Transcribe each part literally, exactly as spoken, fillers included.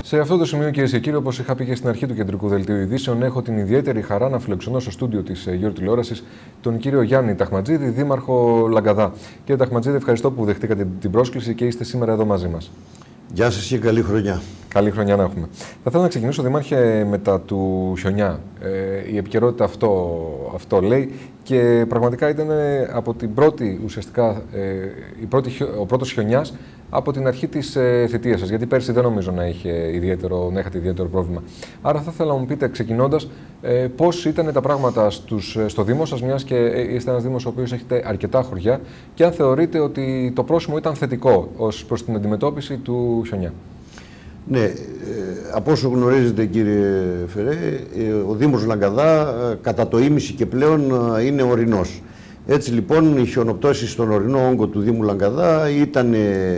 Σε αυτό το σημείο, κυρίες και κύριοι, όπως είχα πει και στην αρχή του κεντρικού δελτίου ειδήσεων, έχω την ιδιαίτερη χαρά να φιλοξενώ στο στούντιο της Γιόρ Τηλεόρασης τον κύριο Γιάννη Ταχματζίδη, δήμαρχο Λαγκαδά. Κύριε Ταχματζίδη, ευχαριστώ που δεχτήκατε την πρόσκληση και είστε σήμερα εδώ μαζί μας. Γεια σας και καλή χρονιά. Καλή χρονιά να έχουμε. Θα ήθελα να ξεκινήσω, Δήμαρχε, μετά του χιονιά. Ε, η επικαιρότητα αυτό, αυτό λέει και πραγματικά ήταν από την πρώτη, ουσιαστικά, ε, η πρώτη, ο πρώτος χιονιάς από την αρχή της ε, θητείας σας, γιατί πέρσι δεν νομίζω να, είχε ιδιαίτερο, να είχατε ιδιαίτερο πρόβλημα. Άρα θα ήθελα να μου πείτε, ξεκινώντας, ε, πώς ήταν τα πράγματα στους, στο Δήμο σας, μιας και είστε ένας Δήμος ο οποίος έχετε αρκετά χωριά, και αν θεωρείτε ότι το πρόσημο ήταν θετικό ως προς την αντιμετώπιση του χιονιά. Ναι, ε, από όσο γνωρίζετε, κύριε Φερέ, ε, ο Δήμος Λαγκαδά ε, κατά το ίμιση και πλέον ε, είναι ορεινός. Έτσι λοιπόν οι χιονοπτώσεις στον ορεινό όγκο του Δήμου Λαγκαδά ήταν ε,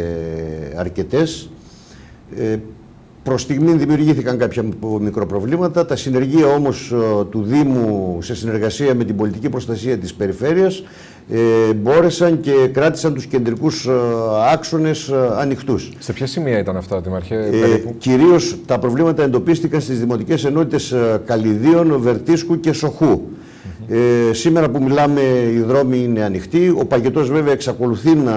αρκετές. Ε, προς στιγμή δημιουργήθηκαν κάποια μικροπροβλήματα. Τα συνεργεία όμως ε, του Δήμου σε συνεργασία με την πολιτική προστασία της περιφέρειας ε, μπόρεσαν και κράτησαν τους κεντρικούς ε, άξονες ε, ανοιχτούς. Σε ποια σημεία ήταν αυτά, Δήμαρχε, ε, περίπου? Κυρίως τα προβλήματα εντοπίστηκαν στις δημοτικές ενότητες ε, Καλλιδίων, Βερτίσκου και Σοχού. Ε, σήμερα που μιλάμε οι δρόμοι είναι ανοιχτοί, ο παγετός βέβαια εξακολουθεί να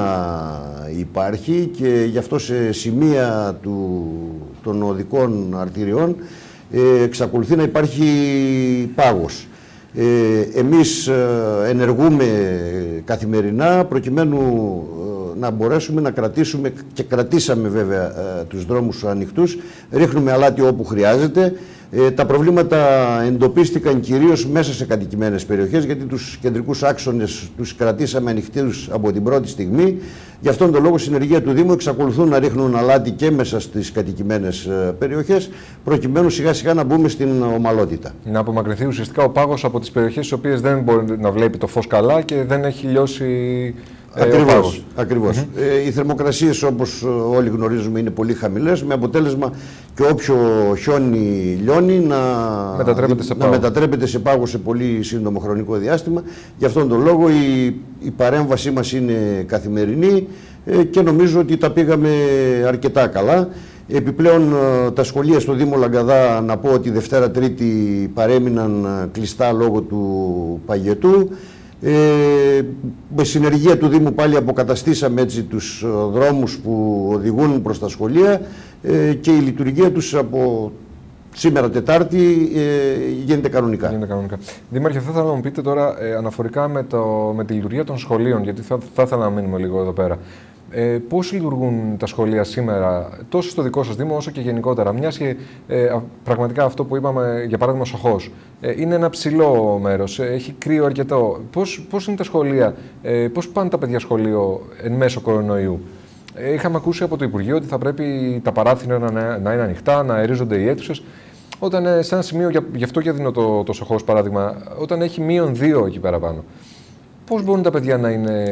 υπάρχει και γι' αυτό σε σημεία του, των οδικών αρτηριών ε, εξακολουθεί να υπάρχει πάγος. Ε, εμείς ε, ενεργούμε καθημερινά προκειμένου ε, να μπορέσουμε να κρατήσουμε, και κρατήσαμε βέβαια ε, τους δρόμους ανοιχτούς, ρίχνουμε αλάτι όπου χρειάζεται. Ε, τα προβλήματα εντοπίστηκαν κυρίως μέσα σε κατοικημένες περιοχές, γιατί τους κεντρικούς άξονες τους κρατήσαμε ανοιχτούς από την πρώτη στιγμή. Γι' αυτόν τον λόγο, συνεργεία του Δήμου εξακολουθούν να ρίχνουν αλάτι και μέσα στις κατοικημένες ε, περιοχές, προκειμένου σιγά σιγά να μπούμε στην ομαλότητα. Να απομακρυνθεί ουσιαστικά ο πάγος από τις περιοχές στις οποίες δεν μπορεί να βλέπει το φως καλά και δεν έχει λιώσει. Ακριβώς. Ακριβώς. Mm-hmm. ε, οι θερμοκρασίες, όπως όλοι γνωρίζουμε, είναι πολύ χαμηλές, με αποτέλεσμα και όποιο χιόνι λιώνει να μετατρέπεται σε, να μετατρέπεται σε πάγο σε πολύ σύντομο χρονικό διάστημα. Γι' αυτόν τον λόγο η, η παρέμβασή μας είναι καθημερινή ε, και νομίζω ότι τα πήγαμε αρκετά καλά. Επιπλέον τα σχολεία στο Δήμο Λαγκαδά, να πω ότι Δευτέρα Τρίτη παρέμειναν κλειστά λόγω του παγετού. Ε, με συνεργεία του Δήμου πάλι αποκαταστήσαμε έτσι τους δρόμους που οδηγούν προς τα σχολεία ε, και η λειτουργία τους από σήμερα Τετάρτη ε, γίνεται κανονικά. Γίνεται κανονικά. Δήμαρχε, θα ήθελα να μου πείτε τώρα ε, αναφορικά με, το, με τη λειτουργία των σχολείων, γιατί θα, θα ήθελα να μείνουμε λίγο εδώ πέρα. Ε, πώς λειτουργούν τα σχολεία σήμερα, τόσο στο δικό σας Δήμο όσο και γενικότερα? Μιας και ε, πραγματικά αυτό που είπαμε, για παράδειγμα, Σοχός, ε, είναι ένα ψηλό μέρος, ε, έχει κρύο αρκετό. Πώς, πώς είναι τα σχολεία, ε, πώς πάνε τα παιδιά σχολείο εν μέσω κορονοϊού? Ε, είχαμε ακούσει από το Υπουργείο ότι θα πρέπει τα παράθυρα να, να είναι ανοιχτά, να αερίζονται οι αίθουσες. Όταν ε, σε ένα σημείο, για, γι' αυτό και δίνω το, το Σοχός παράδειγμα, όταν έχει μείον δύο εκεί πέρα πάνω, πώς μπορούν τα παιδιά να είναι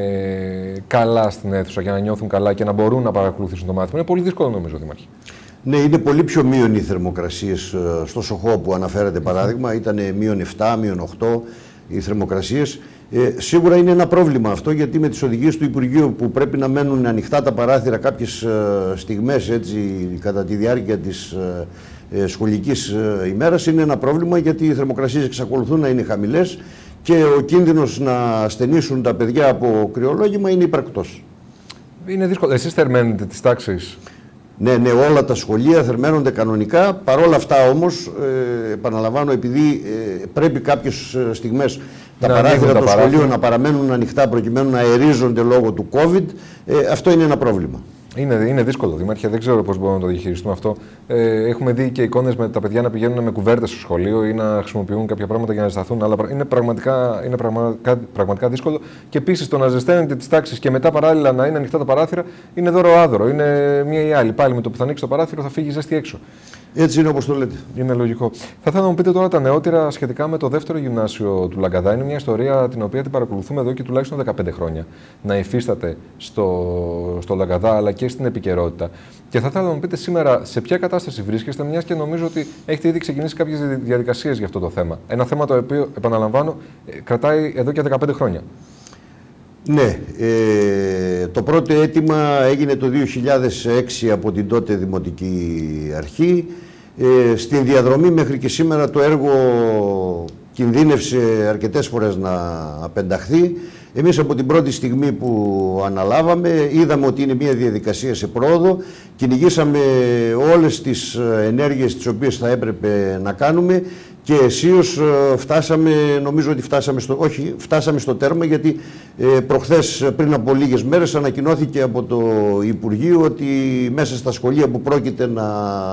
καλά στην αίθουσα για να νιώθουν καλά και να μπορούν να παρακολουθήσουν το μάθημα? Είναι πολύ δύσκολο, νομίζω, Δήμαρχε. Ναι, είναι πολύ πιο μείον οι θερμοκρασίες στο Σοχό που αναφέρατε παράδειγμα. Ήταν μείον επτά, μείον οκτώ οι θερμοκρασίες. Ε, σίγουρα είναι ένα πρόβλημα αυτό, γιατί με τις οδηγίες του Υπουργείου που πρέπει να μένουν ανοιχτά τα παράθυρα κάποιες ε, στιγμές έτσι, κατά τη διάρκεια της ε, σχολικής ε, ημέρας, είναι ένα πρόβλημα, γιατί οι θερμοκρασίες εξακολουθούν να είναι χαμηλές και ο κίνδυνος να ασθενήσουν τα παιδιά από κρυολόγημα είναι υπαρκτός. Είναι δύσκολο. Εσείς θερμαίνετε τις τάξεις? Ναι, ναι, όλα τα σχολεία θερμαίνονται κανονικά. Παρ' όλα αυτά όμως, ε, επαναλαμβάνω, επειδή ε, πρέπει κάποιες στιγμές τα να παράθυρα των σχολείων να παραμένουν ανοιχτά προκειμένου να αερίζονται λόγω του COVID, ε, αυτό είναι ένα πρόβλημα. Είναι, είναι δύσκολο, Δήμαρχε, δεν ξέρω πώς μπορούμε να το διαχειριστούμε αυτό. Ε, έχουμε δει και εικόνες με τα παιδιά να πηγαίνουν με κουβέρτες στο σχολείο ή να χρησιμοποιούν κάποια πράγματα για να ζεσταθούν. Αλλά είναι πραγματικά, είναι πραγματικά, πραγματικά δύσκολο. Και επίσης το να ζεσταίνετε τις τάξεις και μετά παράλληλα να είναι ανοιχτά τα παράθυρα είναι δώρο άδωρο. Είναι μία ή άλλη. Πάλι με το που θα ανοίξει το παράθυρο θα φύγει ζέστη έξω. Έτσι είναι όπως το λέτε. Είναι λογικό. Θα ήθελα να μου πείτε τώρα τα νεότερα σχετικά με το δεύτερο γυμνάσιο του Λαγκαδά. Είναι μια ιστορία την οποία την παρακολουθούμε εδώ και τουλάχιστον δεκαπέντε χρόνια να υφίσταται στο, στο Λαγκαδά αλλά και στην επικαιρότητα. Και θα ήθελα να μου πείτε σήμερα σε ποια κατάσταση βρίσκεστε, μιας και νομίζω ότι έχετε ήδη ξεκινήσει κάποιες διαδικασίες για αυτό το θέμα. Ένα θέμα το οποίο, επαναλαμβάνω, κρατάει εδώ και δεκαπέντε χρόνια. Ναι, ε, το πρώτο αίτημα έγινε το δύο χιλιάδες έξι από την τότε Δημοτική Αρχή. Ε, στην διαδρομή μέχρι και σήμερα το έργο κινδύνευσε αρκετές φορές να απενταχθεί. Εμείς από την πρώτη στιγμή που αναλάβαμε είδαμε ότι είναι μια διαδικασία σε πρόοδο, κυνηγήσαμε όλες τις ενέργειες τις οποίες θα έπρεπε να κάνουμε και αισίως φτάσαμε, νομίζω ότι φτάσαμε στο, όχι, φτάσαμε στο τέρμα, γιατί ε, προχθές πριν από λίγες μέρες ανακοινώθηκε από το Υπουργείο ότι μέσα στα σχολεία που πρόκειται να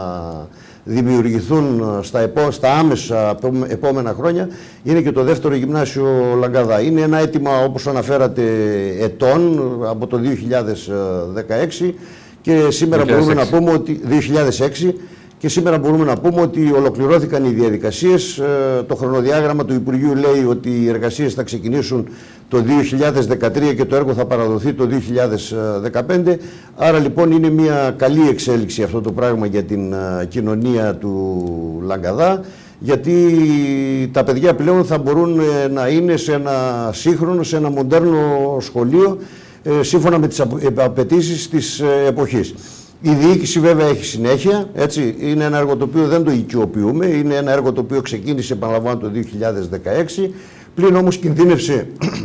δημιουργηθούν στα, επό, στα άμεσα επόμενα χρόνια είναι και το δεύτερο γυμνάσιο Λαγκαδά. Είναι ένα αίτημα, όπως αναφέρατε, ετών από το δύο χιλιάδες δεκαέξι και σήμερα δύο χιλιάδες έξι. Μπορούμε να πούμε ότι δύο χιλιάδες έξι και σήμερα μπορούμε να πούμε ότι ολοκληρώθηκαν οι διαδικασίες. Το χρονοδιάγραμμα του Υπουργείου λέει ότι οι εργασίες θα ξεκινήσουν το δύο χιλιάδες δεκατρία και το έργο θα παραδοθεί το δύο χιλιάδες δεκαπέντε. Άρα λοιπόν είναι μια καλή εξέλιξη αυτό το πράγμα για την κοινωνία του Λαγκαδά, γιατί τα παιδιά πλέον θα μπορούν να είναι σε ένα σύγχρονο, σε ένα μοντέρνο σχολείο σύμφωνα με τις απαιτήσεις της εποχής. Η διοίκηση βέβαια έχει συνέχεια, έτσι. Είναι ένα έργο το οποίο δεν το οικειοποιούμε, είναι ένα έργο το οποίο ξεκίνησε, επαναλαμβάνω, το δύο χιλιάδες δεκαέξι, πλην όμως κινδύνευσε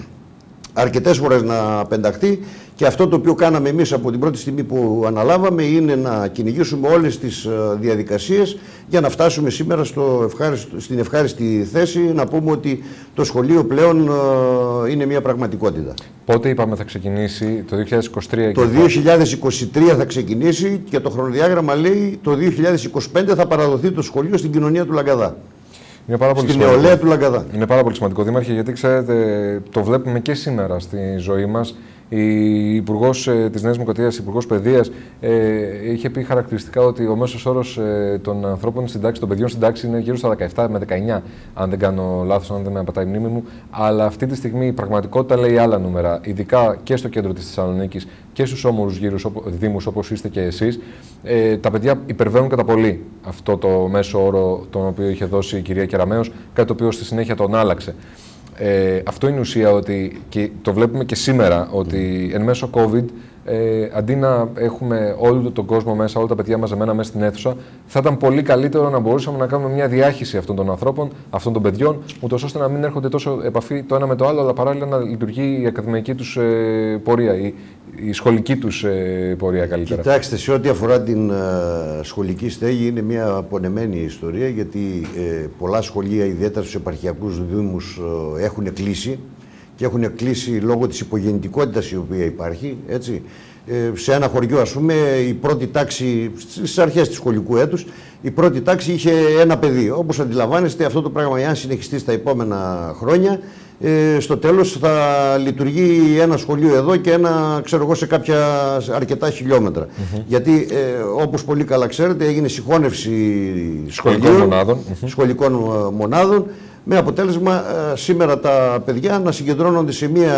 αρκετές φορές να απενταχθεί και αυτό το οποίο κάναμε εμείς από την πρώτη στιγμή που αναλάβαμε είναι να κυνηγήσουμε όλες τις διαδικασίες για να φτάσουμε σήμερα στο ευχάριστο, στην ευχάριστη θέση να πούμε ότι το σχολείο πλέον είναι μια πραγματικότητα. Πότε είπαμε θα ξεκινήσει, το δύο χιλιάδες είκοσι τρία? Το δύο χιλιάδες είκοσι τρία θα ξεκινήσει και το χρονοδιάγραμμα λέει το δύο χιλιάδες είκοσι πέντε θα παραδοθεί το σχολείο στην κοινωνία του Λαγκαδά. Είναι πάρα πολύ στην σημαντικό. νεολαία του Λαγκαδά. Είναι πάρα πολύ σημαντικό, Δήμαρχε, γιατί ξέρετε, το βλέπουμε και σήμερα στη ζωή μας. Η Υπουργός ε, της Νέας Δημοκρατίας, η Υπουργός Παιδείας, ε, είχε πει χαρακτηριστικά ότι ο μέσος όρος ε, των ανθρώπων στην τάξη, των παιδιών στην τάξη είναι γύρω στα δεκαεπτά με δεκαεννιά, αν δεν κάνω λάθος, αν δεν με απατάει η μνήμη μου. Αλλά αυτή τη στιγμή η πραγματικότητα λέει άλλα νούμερα, ειδικά και στο κέντρο της Θεσσαλονίκης και στους όμορους γύρους δήμους όπως είστε και εσείς. Ε, τα παιδιά υπερβαίνουν κατά πολύ αυτό το μέσο όρο τον οποίο είχε δώσει η κυρία Κεραμέως, κάτι το οποίο στη συνέχεια τον άλλαξε. Ε, αυτό είναι η ουσία, ότι και το βλέπουμε και σήμερα, ότι εν μέσω COVID, ε, αντί να έχουμε όλο τον κόσμο μέσα, όλα τα παιδιά μαζεμένα μέσα στην αίθουσα, θα ήταν πολύ καλύτερο να μπορούσαμε να κάνουμε μια διάχυση αυτών των ανθρώπων, αυτών των παιδιών, ούτως ώστε να μην έρχονται τόσο επαφή το ένα με το άλλο, αλλά παράλληλα να λειτουργεί η ακαδημαϊκή τους ε, πορεία, η, η σχολική τους ε, πορεία καλύτερα. Κοιτάξτε, σε ό,τι αφορά την ε, σχολική στέγη, είναι μια απονεμένη ιστορία, γιατί ε, πολλά σχολεία, ιδιαίτερα στους επαρχιακούς δήμους, ε, έχουν κλείσει. Και έχουν κλείσει λόγω της υπογεννητικότητας η οποία υπάρχει, έτσι. Ε, σε ένα χωριό, ας πούμε, η πρώτη τάξη, στις αρχές του σχολικού έτους, η πρώτη τάξη είχε ένα παιδί. Όπως αντιλαμβάνεστε, αυτό το πράγμα, εάν συνεχιστεί στα επόμενα χρόνια, ε, στο τέλος θα λειτουργεί ένα σχολείο εδώ και ένα, ξέρω εγώ, σε κάποια αρκετά χιλιόμετρα. Mm-hmm. Γιατί, ε, όπως πολύ καλά ξέρετε, έγινε συγχώνευση σχολικών μονάδων. σχολικών μονάδων, με αποτέλεσμα ε, σήμερα τα παιδιά να συγκεντρώνονται σε μία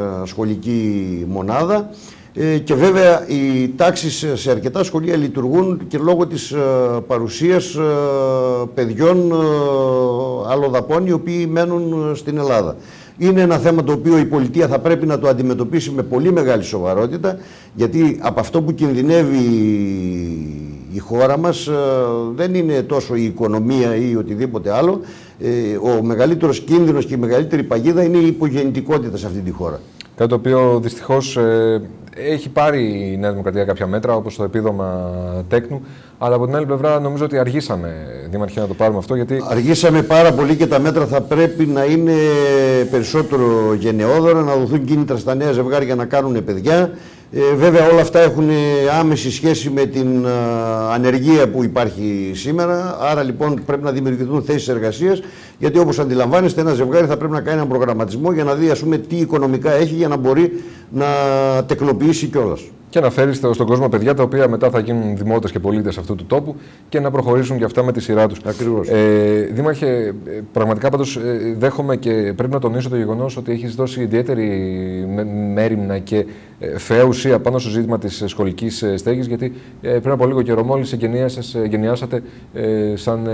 σχολική μονάδα ε, και βέβαια οι τάξεις σε αρκετά σχολεία λειτουργούν και λόγω της ε, παρουσίας ε, παιδιών ε, αλλοδαπών οι οποίοι μένουν στην Ελλάδα. Είναι ένα θέμα το οποίο η πολιτεία θα πρέπει να το αντιμετωπίσει με πολύ μεγάλη σοβαρότητα, γιατί από αυτό που κινδυνεύει η χώρα μας δεν είναι τόσο η οικονομία ή οτιδήποτε άλλο. Ο μεγαλύτερος κίνδυνος και η μεγαλύτερη παγίδα είναι η υπογεννητικότητα σε αυτή τη χώρα. Κάτι το οποίο δυστυχώς ε, έχει πάρει η Νέα Δημοκρατία κάποια μέτρα, όπως το επίδομα τέκνου, αλλά από την άλλη πλευρά νομίζω ότι αργήσαμε, Δήμαρχε, να το πάρουμε αυτό. Γιατί... Αργήσαμε πάρα πολύ και τα μέτρα θα πρέπει να είναι περισσότερο γενναιόδωρα, να δοθούν κίνητρα στα νέα ζευγάρια να κάνουν παιδιά. Ε, βέβαια όλα αυτά έχουν άμεση σχέση με την α, ανεργία που υπάρχει σήμερα, άρα λοιπόν πρέπει να δημιουργηθούν θέσεις εργασίας, γιατί όπως αντιλαμβάνεστε ένα ζευγάρι θα πρέπει να κάνει έναν προγραμματισμό για να δει, ας πούμε, τι οικονομικά έχει για να μπορεί να τεκνοποιήσει κιόλας. Και να φέρει στον κόσμο παιδιά τα οποία μετά θα γίνουν δημότες και πολίτες αυτού του τόπου και να προχωρήσουν και αυτά με τη σειρά τους. Ακριβώς. Ε, Δήμαρχε, πραγματικά πάντως δέχομαι και πρέπει να τονίσω το γεγονός ότι έχεις δώσει ιδιαίτερη μέριμνα και φαιά ουσία πάνω στο ζήτημα της σχολικής στέγης, γιατί πριν από λίγο καιρό μόλις εγκαινιάσατε σαν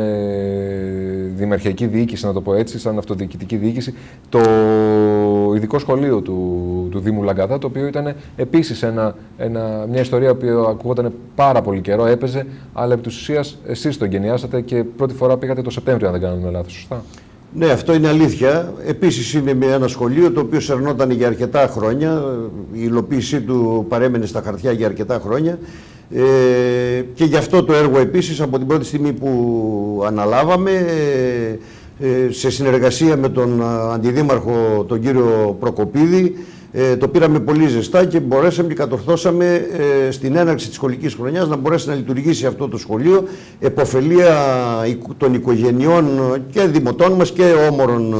δημαρχιακή διοίκηση, να το πω έτσι, σαν αυτοδιοικητική διοίκηση, το ειδικό σχολείο του, του Δήμου Λαγκαδά, το οποίο ήταν επίσης ένα, ένα, μια ιστορία που ακούγονταν πάρα πολύ καιρό, έπαιζε, αλλά επί της ουσίας εσείς το εγκαινιάσατε και πρώτη φορά πήγατε το Σεπτέμβριο, αν δεν κάνουμε λάθος, σωστά? Ναι, αυτό είναι αλήθεια. Επίσης είναι με ένα σχολείο το οποίο σερνόταν για αρκετά χρόνια, η υλοποίησή του παρέμενε στα χαρτιά για αρκετά χρόνια. Ε, και γι' αυτό το έργο επίσης από την πρώτη στιγμή που αναλάβαμε, ε, ε, σε συνεργασία με τον Αντιδήμαρχο τον κύριο Προκοπίδη, ε, το πήραμε πολύ ζεστά και μπορέσαμε και κατορθώσαμε ε, στην έναρξη της σχολικής χρονιάς να μπορέσει να λειτουργήσει αυτό το σχολείο επωφελία των οικογενειών και δημοτών μας και όμορων ε,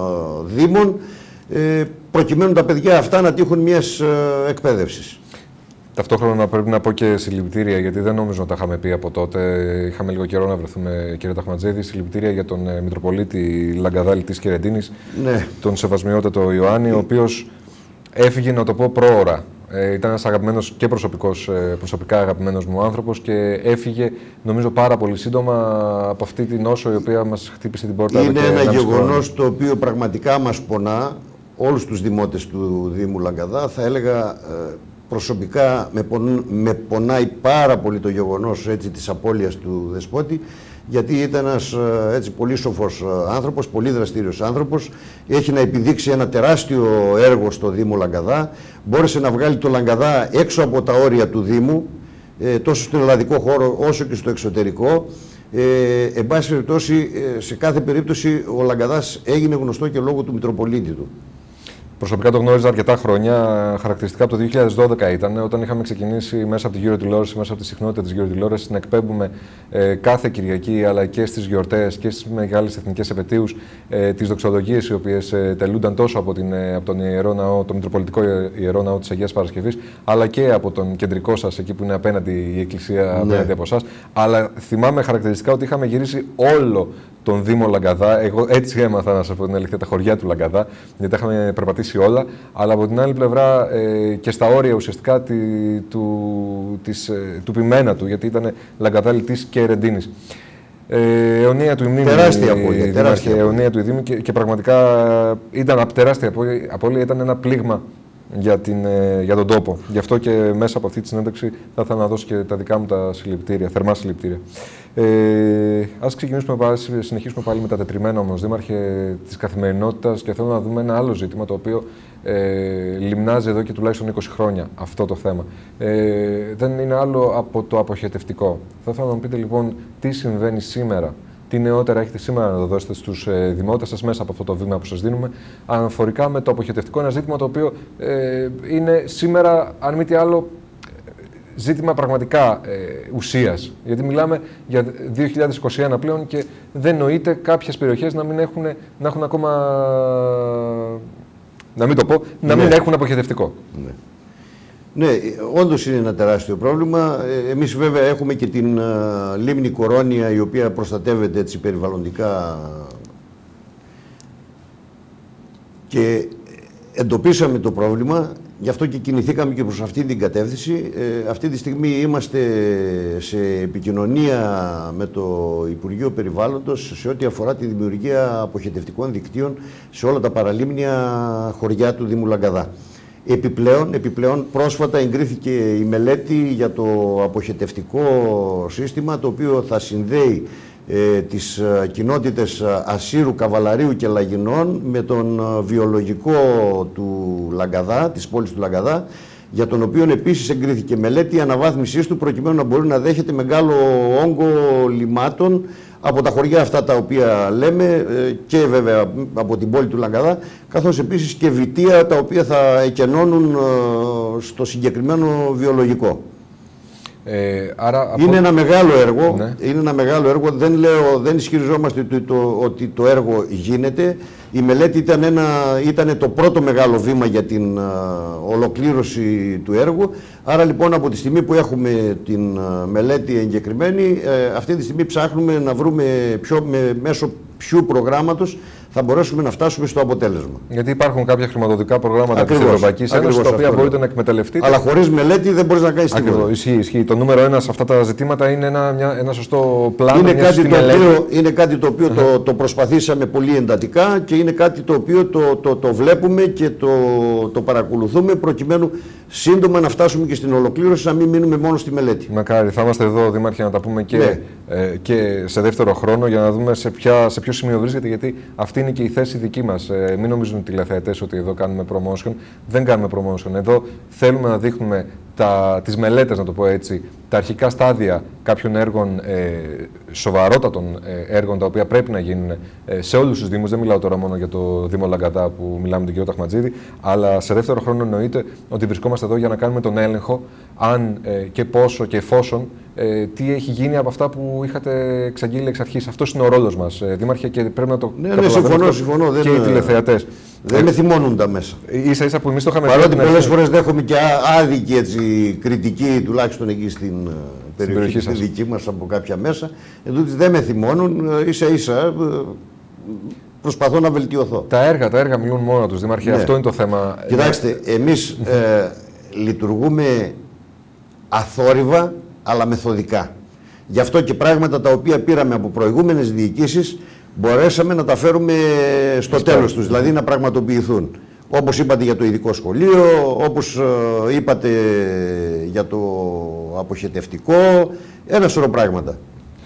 δήμων, ε, προκειμένου τα παιδιά αυτά να τύχουν μιας ε, εκπαίδευσης. Ταυτόχρονα πρέπει να πω και συλληπιτήρια, γιατί δεν νομίζω να τα είχαμε πει από τότε. Είχαμε λίγο καιρό να βρεθούμε, κύριε Ταχματζέδη. Συλληπιτήρια για τον ε, Μητροπολίτη Λαγκαδάλη της Κερεντίνης, ναι. τον Σεβασμιότατο Ιωάννη, ο οποίος έφυγε, να το πω, πρόωρα. Ε, ήταν ένας αγαπημένος και προσωπικός, ε, προσωπικά αγαπημένος μου άνθρωπος και έφυγε, νομίζω, πάρα πολύ σύντομα από αυτή την νόσο η οποία μας χτύπησε την πόρτα. Είναι ένα γεγονός το οποίο πραγματικά μας πονά όλους τους δημότες του Δήμου Λαγκαδά. Θα έλεγα ε, προσωπικά με, πον, με πονάει πάρα πολύ το γεγονός έτσι, της απώλειας του Δεσπότη, γιατί ήταν ένας έτσι, πολύ σοφός άνθρωπος, πολύ δραστήριος άνθρωπος, έχει να επιδείξει ένα τεράστιο έργο στο Δήμο Λαγκαδά, μπόρεσε να βγάλει το Λαγκαδά έξω από τα όρια του Δήμου, ε, τόσο στον ελλαδικό χώρο όσο και στο εξωτερικό. Ε, εν πάση περιπτώσει, σε κάθε περίπτωση ο Λαγκαδάς έγινε γνωστό και λόγω του Μητροπολίτη του. Προσωπικά το γνώριζα αρκετά χρόνια, χαρακτηριστικά από το δύο χιλιάδες δώδεκα ήταν, όταν είχαμε ξεκινήσει μέσα από τη Γύρω Τηλεόραση, μέσα από τη συχνότητα της Γύρω Τηλεόρασης, να εκπέμπουμε ε, κάθε Κυριακή, αλλά και στις γιορτές και στις μεγάλες εθνικές επετείους, ε, τις δοξολογίες οι οποίες ε, τελούνταν τόσο από, την, ε, από τον Ιερό Ναό, το Μητροπολιτικό Ιερό Ναό της Αγίας Παρασκευής, αλλά και από τον κεντρικό σας, εκεί που είναι απέναντι η Εκκλησία, ναι. απέναντι από εσάς. Αλλά θυμάμαι χαρακτηριστικά ότι είχαμε γυρίσει όλο τον Δήμο Λαγκαδά. Εγώ έτσι έμαθα, να σας πω την αλήθεια, τα χωριά του Λαγκαδά, γιατί τα είχαμε περπατήσει όλα. Αλλά από την άλλη πλευρά ε, και στα όρια ουσιαστικά τη, του, της, ε, του ποιμένα του, γιατί ήταν Λαγκαδάλη της Κερεντίνης. Ε, αιωνία του η μνήμη, τεράστια απώλεια, τεράστια αιωνία του η Δήμη και, και πραγματικά ήταν τεράστια απώλεια, ήταν ένα πλήγμα για, την, ε, για τον τόπο. Γι' αυτό και μέσα από αυτή τη συνέντευξη θα ήθελα να δώσω και τα δικά μου τα συλληπιτήρια, θερμά συλληπιτήρια. Ε, ας ξεκινήσουμε πάλι, συνεχίσουμε πάλι με τα τετριμένα όμως, Δήμαρχε, της καθημερινότητας, και θέλω να δούμε ένα άλλο ζήτημα το οποίο ε, λιμνάζει εδώ και τουλάχιστον είκοσι χρόνια αυτό το θέμα. Ε, δεν είναι άλλο από το αποχετευτικό. Θα ήθελα να μου πείτε λοιπόν τι συμβαίνει σήμερα, τι νεότερα έχετε σήμερα να το δώσετε στους ε, δημότες σας μέσα από αυτό το βήμα που σας δίνουμε, αναφορικά με το αποχετευτικό, ένα ζήτημα το οποίο ε, είναι σήμερα, αν μη τι άλλο, ζήτημα πραγματικά ε, ουσίας. Γιατί μιλάμε για δύο χιλιάδες είκοσι ένα πλέον και δεν νοείται κάποιες περιοχές να μην έχουν, να έχουν ακόμα, να μην το πω, να μην ναι. έχουν αποχετευτικό. Ναι. Ναι, όντως είναι ένα τεράστιο πρόβλημα. Εμείς βέβαια έχουμε και την uh, λίμνη Κορώνια, η οποία προστατεύεται έτσι περιβαλλοντικά, και εντοπίσαμε το πρόβλημα, γι' αυτό και κινηθήκαμε και προς αυτή την κατεύθυνση. Ε, αυτή τη στιγμή είμαστε σε επικοινωνία με το Υπουργείο Περιβάλλοντος σε ό,τι αφορά τη δημιουργία αποχετευτικών δικτύων σε όλα τα παραλίμνια χωριά του Δήμου Λαγκαδά. Επιπλέον, επιπλέον, πρόσφατα εγκρίθηκε η μελέτη για το αποχετευτικό σύστημα, το οποίο θα συνδέει ε, τις ε, κοινότητες Ασσύρου, Καβαλαρίου και Λαγινών με τον ε, βιολογικό του Λαγκαδά, της πόλης του Λαγκαδά, για τον οποίο επίσης εγκρίθηκε μελέτη αναβάθμισής του, προκειμένου να μπορεί να δέχεται μεγάλο όγκο λιμάτων από τα χωριά αυτά τα οποία λέμε και βέβαια από την πόλη του Λαγκαδά, καθώς επίσης και βιτία τα οποία θα εκενώνουν στο συγκεκριμένο βιολογικό. Ε, άρα, από... Είναι ένα μεγάλο έργο, ναι. είναι ένα μεγάλο έργο. Δεν, λέω, δεν ισχυριζόμαστε ότι το, ότι το έργο γίνεται. Η μελέτη ήταν, ένα, ήταν το πρώτο μεγάλο βήμα για την uh, ολοκλήρωση του έργου. Άρα λοιπόν από τη στιγμή που έχουμε την uh, μελέτη εγκεκριμένη, uh, αυτή τη στιγμή ψάχνουμε να βρούμε ποιο, με, μέσω ποιου προγράμματος θα μπορέσουμε να φτάσουμε στο αποτέλεσμα. Γιατί υπάρχουν κάποια χρηματοδοτικά προγράμματα της Ευρωπαϊκής Ένωσης, τα οποία μπορείτε να εκμεταλλευτείτε. Αλλά χωρίς μελέτη δεν μπορείς να κάνεις τίποτα. Ακριβώς, ισχύει, ισχύει. Το νούμερο ένα σε αυτά τα ζητήματα είναι ένα, μια, ένα σωστό πλάνο. Είναι, μια κάτι το, οποίο, είναι κάτι το οποίο uh-huh. το, το προσπαθήσαμε πολύ εντατικά και είναι κάτι το οποίο το, το, το βλέπουμε και το, το παρακολουθούμε προκειμένου σύντομα να φτάσουμε και στην ολοκλήρωση, να μην μείνουμε μόνο στη μελέτη. Μακάρι. Θα είμαστε εδώ, Δήμαρχε, να τα πούμε και, ναι. ε, και σε δεύτερο χρόνο για να δούμε σε, ποια, σε ποιο σημείο βρίσκεται, γιατί αυτή είναι και η θέση δική μας. Ε, μην νομίζουν οι τηλεθεατές ότι εδώ κάνουμε promotion. Δεν κάνουμε promotion. Εδώ θέλουμε να δείχνουμε τα, τις μελέτες, να το πω έτσι, τα αρχικά στάδια κάποιων έργων, ε, σοβαρότατων ε, έργων, τα οποία πρέπει να γίνουν ε, σε όλους τους Δήμους. Δεν μιλάω τώρα μόνο για το Δήμο Λαγκαδά που μιλάμε με τον κύριο Ταχματζίδη, αλλά σε δεύτερο χρόνο εννοείται ότι βρισκόμαστε εδώ για να κάνουμε τον έλεγχο αν ε, και πόσο και εφόσον ε, τι έχει γίνει από αυτά που είχατε εξαγγείλει εξ αρχής. Αυτός είναι ο ρόλος μας, ε, Δήμαρχε, και πρέπει να το ναι, ναι, συμφωνώ, συμφωνώ, και δεν, οι τηλεθεατές. Δεν ε, με θυμώνουν τα μέσα. Ίσα ίσα που εμείς το είχαμε πει. Παρότι πολλές φορές δέχομαι και άδικη έτσι, κριτική, τουλάχιστον εκεί στην περιοχή, περιοχή στη δική μας από κάποια μέσα. Εντούτοις δεν με θυμώνουν, ίσα ίσα προσπαθώ να βελτιωθώ. Τα έργα, τα έργα μιλούν μόνο τους, Δήμαρχε, ναι. Αυτό είναι το θέμα. Κοιτάξτε, εμείς ε, λειτουργούμε αθόρυβα αλλά μεθοδικά. Γι' αυτό και πράγματα τα οποία πήραμε από προηγούμενες διοικήσεις μπορέσαμε να τα φέρουμε στο Ιστά. τέλος τους, δηλαδή να πραγματοποιηθούν. Όπως είπατε για το ειδικό σχολείο, όπως ε, είπατε για το αποχετευτικό, ένα σωρό πράγματα.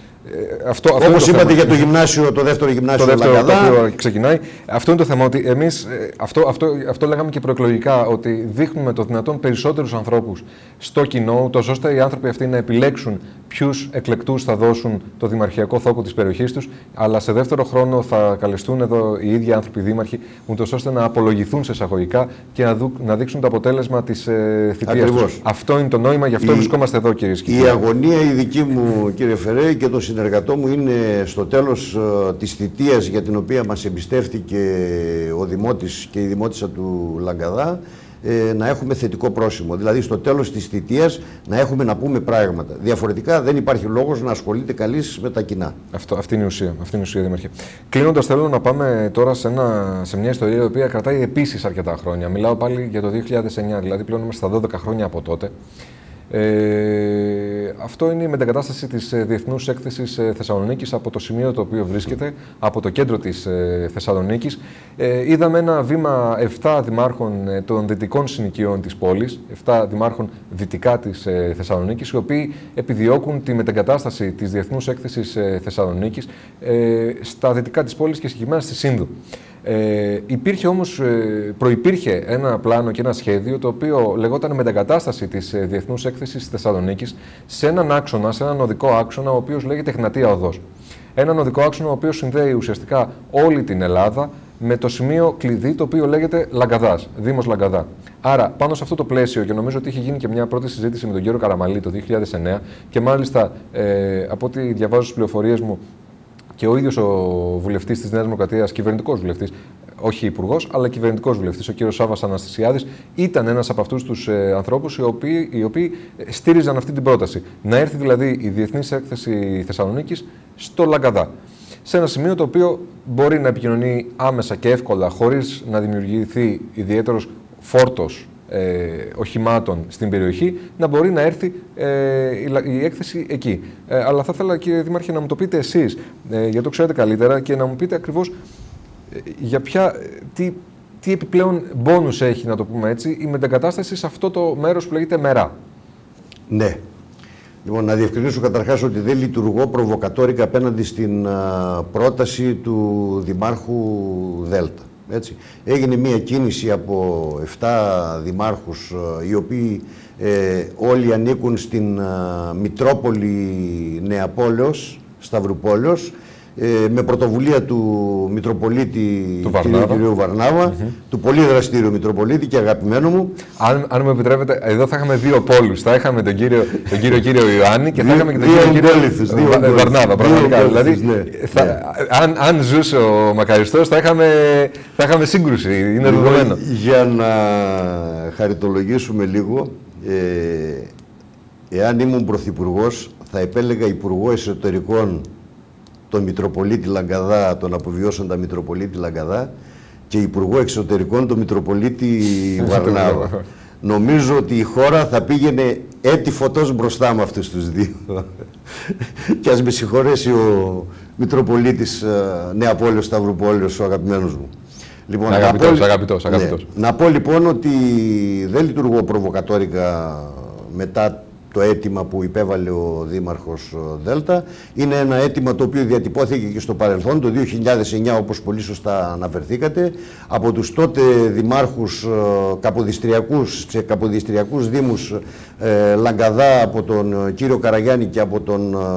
Ε, αυτό, αυτό όπως είπατε για το γυμνάσιο, το δεύτερο γυμνάσιο το δεύτερο Λαγκαδά. Το οποίο ξεκινάει. Αυτό είναι το θέμα, ότι εμείς, αυτό, αυτό, αυτό λέγαμε και προεκλογικά, ότι δείχνουμε το δυνατόν περισσότερους ανθρώπους στο κοινό, ούτως ώστε οι άνθρωποι αυτοί να επιλέξουν ποιους εκλεκτούς θα δώσουν το δημαρχιακό θόκο της περιοχής τους, αλλά σε δεύτερο χρόνο θα καλεστούν εδώ οι ίδιοι άνθρωποι δήμαρχοι, ούτως ώστε να απολογηθούν σε εισαγωγικά και να, δου, να δείξουν το αποτέλεσμα της ε, θητείας τους. Αυτό είναι το νόημα, γι' αυτό η, βρισκόμαστε εδώ, κύριε Σκύλη. Η αγωνία η δική μου, κύριε Φερέ, και το συνεργατό μου είναι στο τέλος uh, της θητείας για την οποία μας εμπιστεύτηκε ο Δημότης και η Δημότισσα του Λαγκαδά, ε, να έχουμε θετικό πρόσημο. Δηλαδή στο τέλος της θητείας να έχουμε να πούμε πράγματα. Διαφορετικά δεν υπάρχει λόγος να ασχολείται καλής με τα κοινά. Αυτό, αυτή είναι η ουσία, αυτή είναι η ουσία, Δήμαρχε. Κλείνοντας, θέλω να πάμε τώρα σε, ένα, σε μια ιστορία η οποία κρατάει επίσης αρκετά χρόνια. Μιλάω πάλι για το δύο χιλιάδες εννιά, δηλαδή πλέον είμαστε στα δώδεκα χρόνια από τότε. Ε, αυτό είναι η μετεγκατάσταση της Διεθνούς Έκθεσης Θεσσαλονίκης από το σημείο το οποίο βρίσκεται, από το κέντρο της ε, Θεσσαλονίκης. Ε, είδαμε ένα βήμα επτά δημάρχων ε, των δυτικών συνοικιών της πόλης, επτά δημάρχων δυτικά της ε, Θεσσαλονίκης, οι οποίοι επιδιώκουν τη μετεγκατάσταση της Διεθνούς Έκθεσης ε, Θεσσαλονίκης ε, στα δυτικά της πόλης και συγκεκριμένα στη Σύνδου. Ε, υπήρχε όμως, ε, προϋπήρχε ένα πλάνο και ένα σχέδιο το οποίο λεγόταν μετεγκατάσταση της ε, Διεθνούς Έκθεσης Θεσσαλονίκης σε έναν άξονα, σε έναν οδικό άξονα ο οποίος λέγεται Εγνατία Οδός. Έναν οδικό άξονα ο οποίος συνδέει ουσιαστικά όλη την Ελλάδα με το σημείο κλειδί το οποίο λέγεται Λαγκαδάς, Δήμος Λαγκαδά. Άρα, πάνω σε αυτό το πλαίσιο, και νομίζω ότι είχε γίνει και μια πρώτη συζήτηση με τον κύριο Καραμαλή το δύο χιλιάδες εννιά και μάλιστα ε, από ό,τι διαβάζω στις πληροφορίες μου, και ο ίδιος ο βουλευτής της Νέας Δημοκρατίας, κυβερνητικός βουλευτής, όχι υπουργός, αλλά κυβερνητικός βουλευτής, ο κύριος Σάββας Αναστασιάδης, ήταν ένας από αυτούς τους ε, ανθρώπους οι οποίοι, οι οποίοι στήριζαν αυτή την πρόταση. Να έρθει δηλαδή η Διεθνής Έκθεση Θεσσαλονίκης στο Λαγκαδά. Σε ένα σημείο το οποίο μπορεί να επικοινωνεί άμεσα και εύκολα, χωρίς να δημιουργηθεί ιδιαίτερος φόρτος Ε, οχημάτων στην περιοχή, να μπορεί να έρθει ε, η, η έκθεση εκεί. Ε, αλλά θα ήθελα, κύριε Δήμαρχε, να μου το πείτε εσείς, ε, γιατί το ξέρετε καλύτερα, και να μου πείτε ακριβώς ε, για ποια, τι, τι επιπλέον μπόνους έχει, να το πούμε έτσι, η μετεγκατάσταση σε αυτό το μέρος που λέγεται Μερά. Ναι. Λοιπόν, να διευκρινίσω καταρχάς ότι δεν λειτουργώ προβοκατόρικα απέναντι στην α, πρόταση του Δημάρχου Δέλτα. Έτσι. Έγινε μια κίνηση από επτά δημάρχους οι οποίοι ε, όλοι ανήκουν στην α, Μητρόπολη Νεαπόλεως, Σταυρουπόλεως, ε, με πρωτοβουλία του Μητροπολίτη του κ. Βαρνάβα, mm-hmm. του πολύ δραστήριου Μητροπολίτη και αγαπημένου μου. Αν, αν μου επιτρέπετε, εδώ θα είχαμε δύο πόλους. Θα είχαμε τον κύριο, τον κύριο, κύριο Ιωάννη και θα είχαμε και τον κύριο, κύριο Βα, Βαρνάβα. Πραγματικά. Δηλαδή, ναι, θα, ναι. Αν, αν ζούσε ο Μακαριστός, θα είχαμε, θα είχαμε σύγκρουση. Είναι δεδομένο. Για να χαριτολογήσουμε λίγο, ε, εάν ήμουν πρωθυπουργός, θα επέλεγα υπουργό εσωτερικών τον Μητροπολίτη Λαγκαδά, τον αποβιώσοντα Μητροπολίτη Λαγκαδά, και Υπουργό Εξωτερικών τον Μητροπολίτη Βαρνάβα. Νομίζω ότι η χώρα θα πήγαινε έτη φωτός μπροστά με αυτούς τους δύο. Και ας με συγχωρέσει ο Μητροπολίτης Νεαπόλεως Σταυρουπόλεως, ο αγαπημένος μου. Λοιπόν, αγαπητός, να, αγαπητός, πω, αγαπητός. Ναι, να πω λοιπόν ότι δεν λειτουργώ προβοκατόρικα μετά το αίτημα που υπέβαλε ο Δήμαρχος Δέλτα. Είναι ένα αίτημα το οποίο διατυπώθηκε και στο παρελθόν, το δύο χιλιάδες εννιά, όπως πολύ σωστά αναφερθήκατε, από τους τότε δημάρχους καποδιστριακούς, σε καποδιστριακούς δήμους ε, Λαγκαδά, από τον κύριο Καραγιάννη και από τον ε,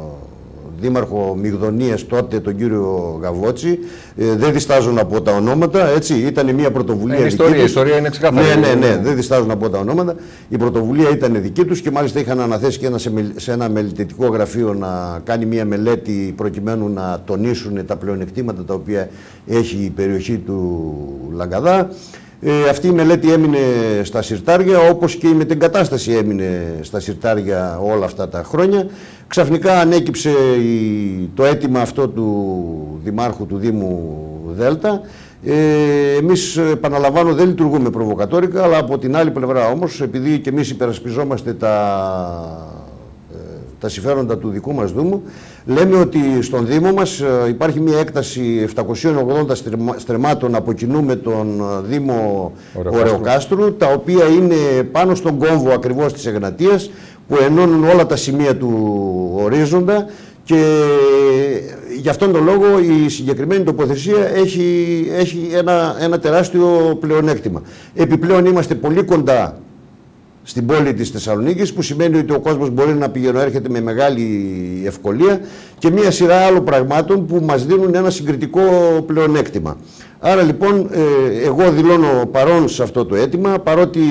Δήμαρχο Μυγδονίας τότε, τον κύριο Γαβότσι. Ε, δεν διστάζω να πω τα ονόματα, έτσι. Ήταν μια πρωτοβουλία. Είναι ιστορία, η ιστορία είναι ξεκάθαρη. Ναι, ναι, ναι, δεν διστάζω να πω τα ονόματα. Η πρωτοβουλία ήταν δική τους και μάλιστα είχαν αναθέσει και ένα, σε ένα μελετητικό γραφείο να κάνει μια μελέτη προκειμένου να τονίσουν τα πλεονεκτήματα τα οποία έχει η περιοχή του Λαγκαδά. Ε, αυτή η μελέτη έμεινε στα συρτάρια, όπως και η μετεγκατάσταση έμεινε στα συρτάρια όλα αυτά τα χρόνια. Ξαφνικά ανέκυψε η, το αίτημα αυτό του Δημάρχου του Δήμου Δέλτα. Ε, εμείς, επαναλαμβάνω, δεν λειτουργούμε προβοκατόρικα, αλλά από την άλλη πλευρά όμως, επειδή και εμείς υπερασπιζόμαστε τα, ε, τα συμφέροντα του δικού μας Δήμου, λέμε ότι στον Δήμο μας υπάρχει μια έκταση επτακόσιων ογδόντα στρεμμάτων από κοινού με τον Δήμο Ωρεοκάστρου, τα οποία είναι πάνω στον κόμβο ακριβώς της Εγνατίας, που ενώνουν όλα τα σημεία του ορίζοντα, και γι' αυτόν τον λόγο η συγκεκριμένη τοποθεσία έχει, έχει ένα, ένα τεράστιο πλεονέκτημα. Επιπλέον είμαστε πολύ κοντά στην πόλη της Θεσσαλονίκης, που σημαίνει ότι ο κόσμος μπορεί να πηγαίνει, έρχεται με μεγάλη ευκολία, και μία σειρά άλλων πραγμάτων που μας δίνουν ένα συγκριτικό πλεονέκτημα. Άρα λοιπόν εγώ δηλώνω παρόν σε αυτό το αίτημα, παρότι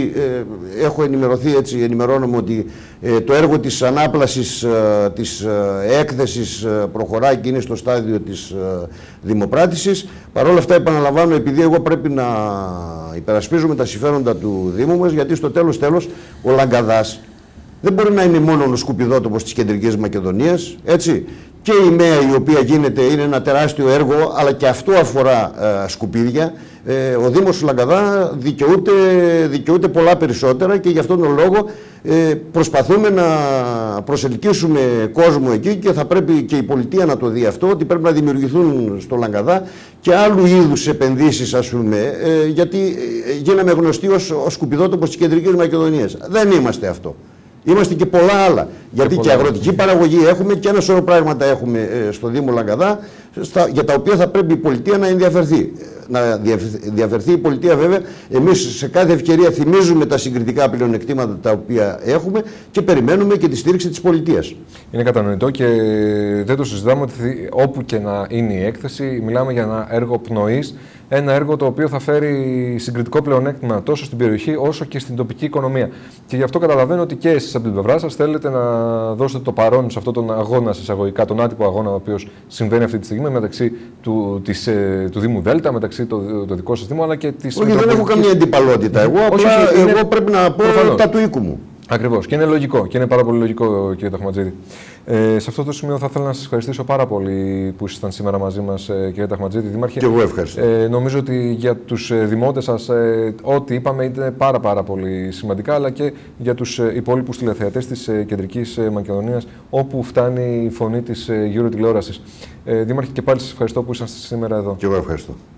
έχω ενημερωθεί, έτσι ενημερώνομαι ότι το έργο της ανάπλασης της έκθεσης προχωράει και είναι στο στάδιο της δημοπράτησης. Παρ' όλα αυτά, επαναλαμβάνω, επειδή εγώ πρέπει να υπερασπίζουμε τα συμφέροντα του Δήμου μας, γιατί στο τέλος τέλος ο Λαγκαδάς δεν μπορεί να είναι μόνο ο σκουπιδότοπος της Κεντρικής Μακεδονίας, έτσι. Και η ΜΕΑ, η οποία γίνεται, είναι ένα τεράστιο έργο, αλλά και αυτό αφορά ε, σκουπίδια. Ε, ο Δήμος του Λαγκαδά δικαιούται, δικαιούται πολλά περισσότερα, και γι' αυτόν τον λόγο ε, προσπαθούμε να προσελκύσουμε κόσμο εκεί, και θα πρέπει και η πολιτεία να το δει αυτό, ότι πρέπει να δημιουργηθούν στο Λαγκαδά και άλλου είδους επενδύσεις, ας πούμε, ε, γιατί γίναμε γνωστοί ως ο σκουπιδότοπος της Κεντρικής Μακεδονίας. Δεν είμαστε αυτό. Είμαστε και πολλά άλλα. Γιατί και, και αγροτική παραγωγή έχουμε, και ένα σωρό πράγματα έχουμε ε, στο Δήμο Λαγκαδά, στα, για τα οποία θα πρέπει η πολιτεία να ενδιαφερθεί. Να ενδιαφερθεί η πολιτεία, βέβαια. Εμείς σε κάθε ευκαιρία θυμίζουμε τα συγκριτικά πλεονεκτήματα τα οποία έχουμε, και περιμένουμε και τη στήριξη της πολιτείας. Είναι κατανοητό και δεν το συζητάμε ότι όπου και να είναι η έκθεση, μιλάμε για ένα έργο πνοής. Ένα έργο το οποίο θα φέρει συγκριτικό πλεονέκτημα τόσο στην περιοχή όσο και στην τοπική οικονομία. Και γι' αυτό καταλαβαίνω ότι και εσείς από την πλευρά σας θέλετε να δώσετε το παρόν σε αυτόν τον αγώνα, σε εισαγωγικά, τον άτυπο αγώνα ο οποίος συμβαίνει αυτή τη στιγμή μεταξύ του, της, του Δήμου Δέλτα, μεταξύ του το δικό σας Δήμου, αλλά και της. Όχι, δεν έχω καμία αντιπαλότητα. Εγώ, απλά, είναι... εγώ πρέπει να πω προφανώς τα του οίκου μου. Ακριβώς. Και είναι λογικό. Και είναι πάρα πολύ λογικό, κύριε Ταχματζίδη. Ε, σε αυτό το σημείο θα ήθελα να σας ευχαριστήσω πάρα πολύ που ήσασταν σήμερα μαζί μας, ε, κύριε Ταχματζίδη. Δήμαρχε. Και εγώ ευχαριστώ. Ε, νομίζω ότι για τους ε, δημότες σας, ε, ό,τι είπαμε είναι πάρα, πάρα πολύ σημαντικά, αλλά και για τους ε, υπόλοιπους τηλεθεατές της ε, Κεντρικής ε, Μακεδονίας, όπου φτάνει η φωνή της ε, Euro τηλεόρασης. Ε, Δήμαρχε, και πάλι σας ευχαριστώ που ήσασταν σήμερα εδώ. Και εγώ ευχαριστώ.